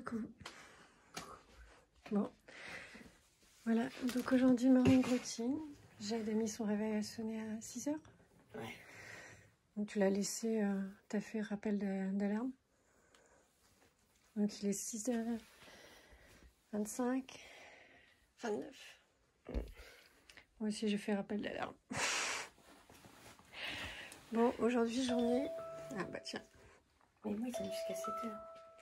Coucou. Bon, voilà. Donc aujourd'hui, morning routine. Jade a mis son réveil à sonner à 6 h. Ouais. Donc tu l'as laissé, t'as fait rappel d'alarme. Donc il est 6 h 25, 29. Moi aussi j'ai fait rappel d'alarme. Bon, aujourd'hui journée... Ah bah tiens. Mais moi, il tient jusqu'à 7 h.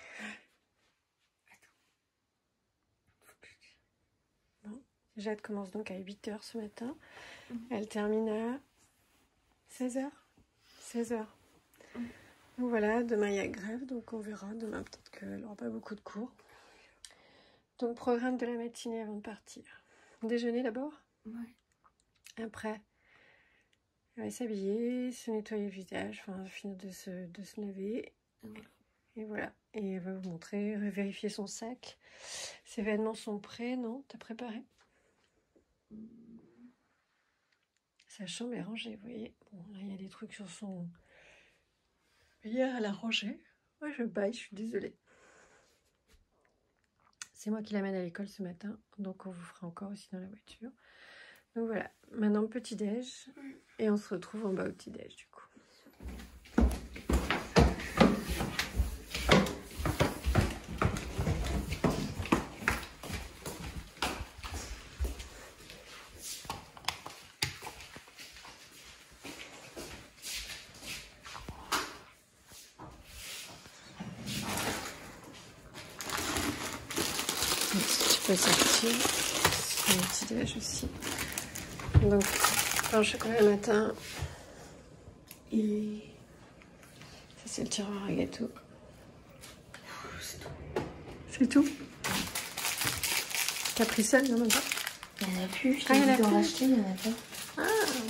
Bon, Jade commence donc à 8 h ce matin. Elle termine à 16 h. 16 h. Donc voilà, demain il y a grève, donc on verra. Demain peut-être qu'elle n'aura pas beaucoup de cours. Donc programme de la matinée avant de partir. Déjeuner d'abord. Ouais. Après, elle va s'habiller, se nettoyer le visage, enfin finir de se laver. Ouais. Et voilà. Et elle va vous montrer, vérifier son sac. Ses vêtements sont prêts, non? T'as préparé? Sa chambre est rangée, vous voyez. Bon, là, il y a des trucs sur son... Hier, elle a rangé. Moi, je baille, je suis désolée. C'est moi qui l'amène à l'école ce matin, donc on vous fera encore aussi dans la voiture. Donc voilà, maintenant petit-déj, et on se retrouve en bas au petit-déj du coup. Donc, si tu peux sortir, c'est le petit-déj aussi. Donc, pain au chocolat le matin. Et ça, c'est le tiroir à gâteau. C'est tout. C'est tout? Capricelle, il n'y en a pas? Il n'y en a plus. Je Ah, il y en a t'ai dit d'en plus. racheter, il n'y en a pas. Ah.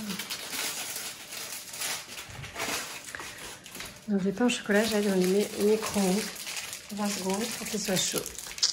Donc, les pains au chocolat, j'allais dans les micro-ondes. 20 secondes pour qu'ils soient chauds.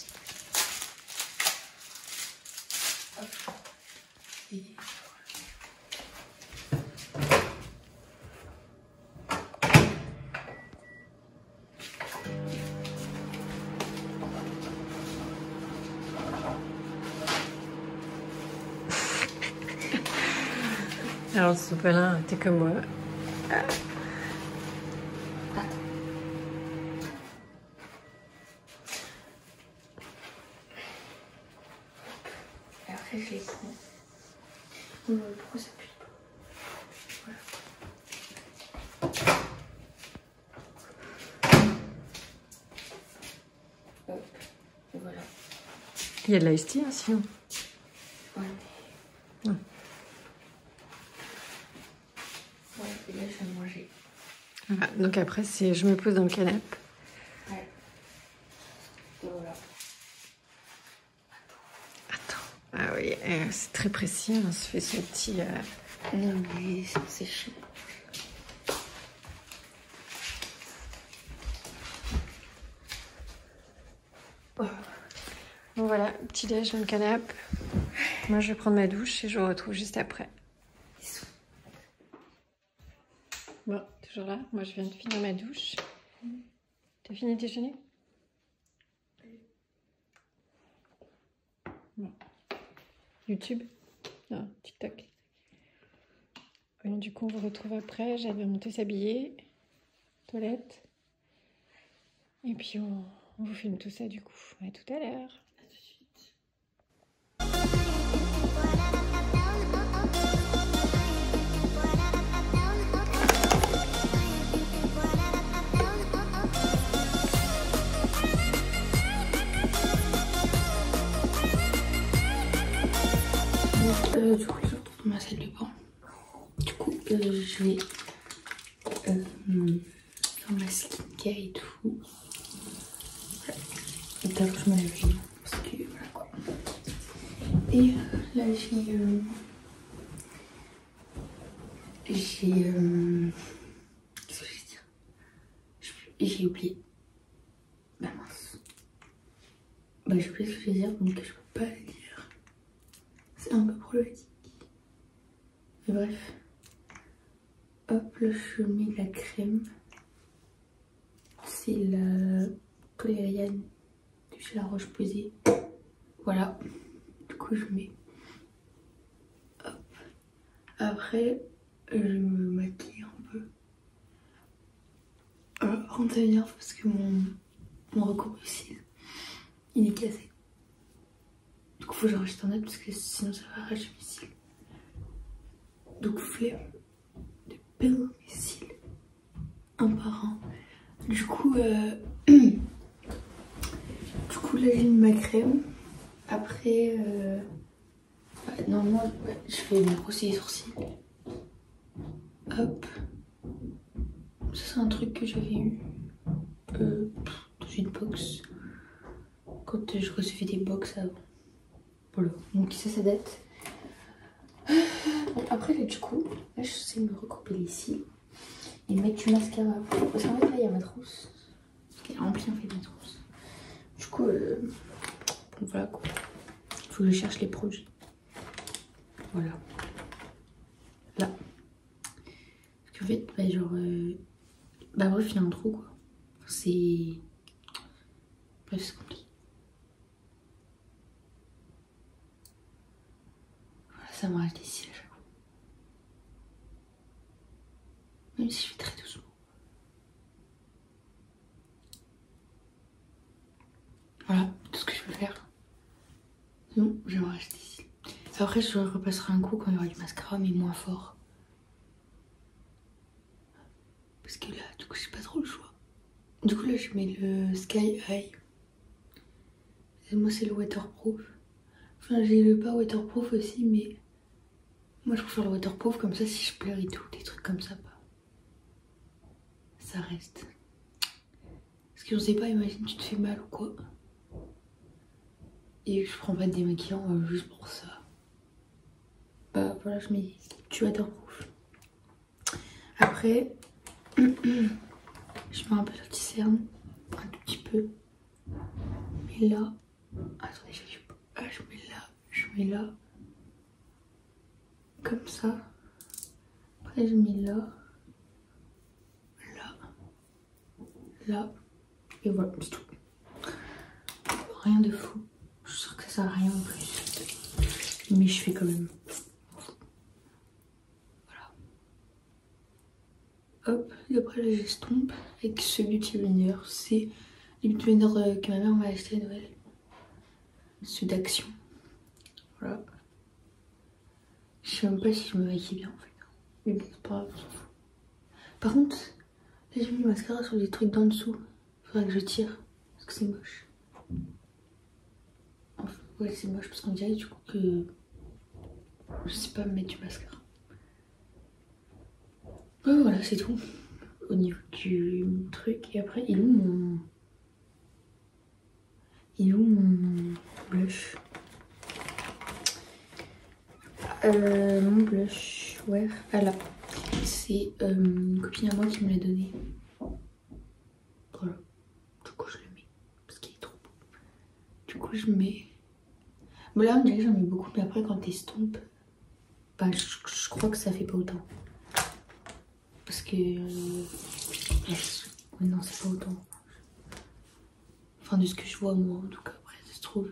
Alors, Sopalin, t'es comme moi. Et après, je les prends. Pourquoi ça pue pas? Voilà. Hop. Et voilà. Il y a de l'ice tea, hein, sinon. Ouais. Ouais. Ouais, et là, je vais manger. Voilà. Donc après, c'est je me pose dans le canapé. Ouais. Et voilà. Attends. Ah oui, c'est très précis. On se fait son petit... Non, mais c'est chaud. Donc voilà, petit déj dans le canapé. Moi, je vais prendre ma douche et je vous retrouve juste après. Bon, toujours là. Moi, je viens de finir ma douche. T'as fini de déjeuner? Bon. YouTube? Non, TikTok. Bon, du coup, on vous retrouve après. J'avais monté s'habiller. Toilette. Et puis, on vous filme tout ça, du coup. À tout à l'heure. À tout de suite. Du coup, je retrouve dans ma salle de bain. Du coup, je vais faire ma skincare et tout. Voilà. Et d'abord, je me lave les mains parce que voilà quoi. Et là, qu'est-ce que je vais dire? J'ai oublié. Bah mince. Bah j'ai oublié ce que je vais dire, donc je peux pas le dire. C'est un peu problématique. Mais bref. Hop, là je mets de la crème. C'est la Colériane de de chez La Roche-Posay. Voilà. Du coup, je mets. Hop. Après, je me maquille un peu. Par contre, ça m'énerve parce que mon recours-cils, il est cassé. Du coup, faut que j'en rachète un autre parce que sinon ça va arracher mes cils. Donc, flemme de peindre mes cils un par un. Du coup, là, j'ai mis ma crème. Après, normalement, je vais me brosser les sourcils. Hop. Ça, c'est un truc que j'avais eu dans une box. Quand je recevais des box avant. Voilà. Donc, ça date. Bon, après, là, du coup, là, je sais me recouper les cils et mettre du mascara. Parce qu'en fait, là, il y a ma trousse. Parce qu'elle est remplie, en fait, ma trousse. Du coup, bon, voilà quoi. Il faut que je cherche les produits. Voilà. Là. Parce qu'en fait, bah, genre. Bah, bref, il y a un trou quoi. C'est. Bref, c'est compliqué. Voilà, ça m'arrache des cils à chaque fois. Même si je fais très doucement. Voilà, tout ce que je peux faire. Sinon, je vais m'arracher des cils. Après, je repasserai un coup quand il y aura du mascara, mais moins fort. Parce que là, du coup, j'ai pas trop le choix. Du coup, là, je mets le Sky High. Et moi, c'est le waterproof. Enfin, j'ai le pas waterproof aussi, mais moi, je préfère le waterproof. Comme ça, si je pleure et tout, des trucs comme ça, bah, ça reste. Parce que je sais pas, imagine, tu te fais mal ou quoi. Et je prends pas de démaquillant juste pour ça. Bah, voilà, je mets du waterproof. Après, je mets un peu d'anti-cerne, un tout petit peu. Mais là, attendez, je mets là, je mets là, comme ça. Après, je mets là, là, là, et voilà, c'est tout. Rien de fou. Je suis sûre que ça sert à rien en plus. Mais je fais quand même. Hop, et après là j'estompe avec ce Beauty Blender. C'est le Beauty Blender que ma mère m'a acheté à Noël. Celui d'Action. Voilà. Je sais même pas si je me maquille bien en fait. Mais bon, c'est pas grave, on s'en fout. Par contre, là j'ai mis le mascara sur des trucs d'en dessous. Faudrait que je tire. Parce que c'est moche. Enfin, ouais, c'est moche parce qu'on dirait du coup que je sais pas me mettre du mascara. Voilà, c'est tout au niveau du truc. Et après, il est où mon blush? Mon blush, ouais. Ah là, c'est une copine à moi qui me l'a donné. Voilà. Du coup, je le mets parce qu'il est trop beau. Du coup, je mets. Bon, là, on dirait que j'en mets beaucoup, mais après, quand t'estompes, bah, je crois que ça fait pas autant. Parce que. Non, c'est pas autant. Enfin, de ce que je vois, moi, en tout cas, après, ça se trouve.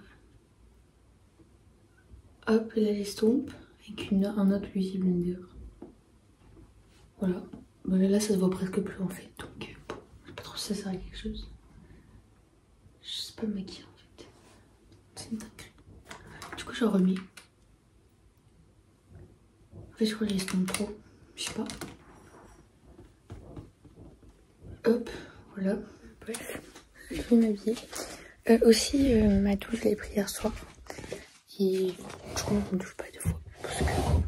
Hop, là, j'estompe avec un autre Beauty Blender. Voilà. Bon, là, ça se voit presque plus en fait. Donc, bon, je sais pas trop si ça sert à quelque chose. Je sais pas me maquiller en fait. C'est une dinguerie. Du coup, je remets. En fait, je crois que j'estompe trop. Je sais pas. Hop, voilà. Bref, je vais m'habiller. Aussi, ma douche, je l'ai pris hier soir. Et je crois qu'on ne douche pas deux fois. Parce que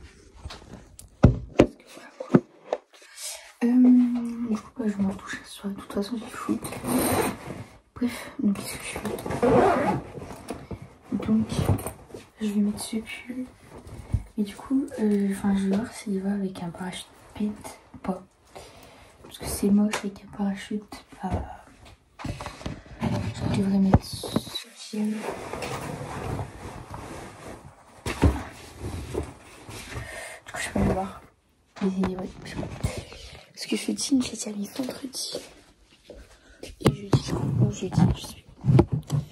voilà quoi. Du coup, bah, je m'en douche ce soir. De toute façon, c'est foot. Bref, donc qu'est-ce que je fais? Donc, je vais mettre ce pull. Et du coup, je vais voir s'il va avec un parachute pit ou pas. Parce que c'est moche avec un parachute. Je devrais mettre ce film. Du coup, je peux le voir. Mais ouais, je sais pas. Parce que je dis, j'ai mis vendredi. Et jeudi, je sais pas. Bref,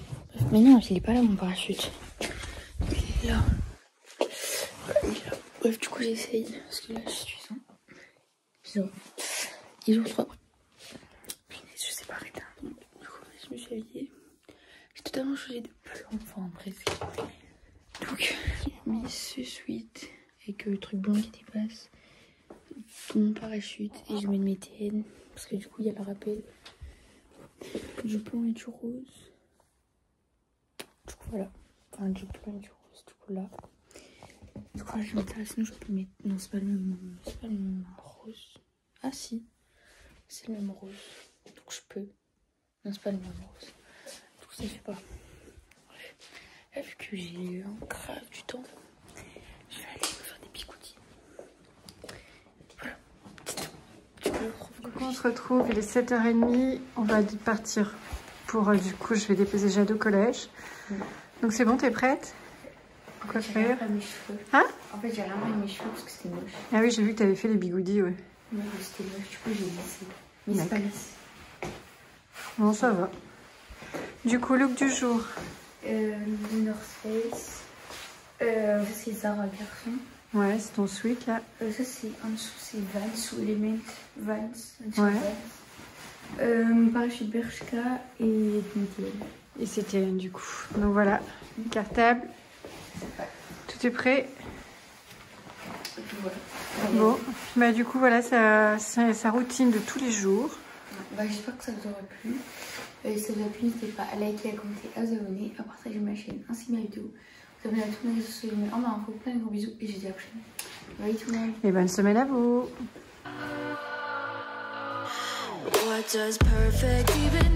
Mais non, il est pas là mon parachute. Il est là. Il est là. Bref, du coup j'essaye. Parce que là je suis en... Il joue 3. Je sais pas arrêter. Du coup je me suis habillée. J'ai totalement changé de plan. Enfin presque. Donc j'ai mis ce sweat avec le truc blanc qui dépasse. Mon parachute. Et je mets une métienne. Parce que du coup il y a le rappel. Du blanc et du rose. Du coup voilà. Enfin du blanc et du rose. Du coup là. Je crois que je vais mettre ça, sinon je peux mettre... Non, c'est pas le même rose. Ah si, c'est le même rose. Donc je peux. Non, c'est pas le même rose. Donc ça fait pas. Là, vu que j'ai un grave du temps, je vais aller me faire des bigoudis. Voilà, c'est tout. Du coup, on se retrouve, il est 7h30. On va partir pour... du coup, je vais déposer Jade au collège. Donc c'est bon, t'es prête? Quoi faire? Mes cheveux. Hein? En fait, j'ai rien mis mes cheveux parce que c'était moche. Ah oui, j'ai vu que t'avais fait les bigoudis, ouais. Non, c'était moche, du coup j'ai lissé. Mais c'est pas lisse. Bon, ça va. Du coup, look du jour. Du North Face. Ça c'est Zara garçon. Ouais, c'est ton sweat là. Ça c'est en dessous, c'est Vans ou Element Vans. Ouais. Parachute Bershka et Mitiel. Et c'était du coup. Donc voilà, cartable. Tout est prêt. Et puis voilà. Bon, bah du coup voilà, c'est sa routine de tous les jours. Bah, j'espère que ça vous aura plu. Si ça vous a plu, n'hésitez pas à liker, à commenter, à vous abonner, à partager ma chaîne ainsi que ma vidéo. Vous abonnez à tous mes réseaux sociaux, en info, plein de gros bisous et je vous dis à la prochaine. Bye tout le monde. Et bonne semaine à vous. What does perfect even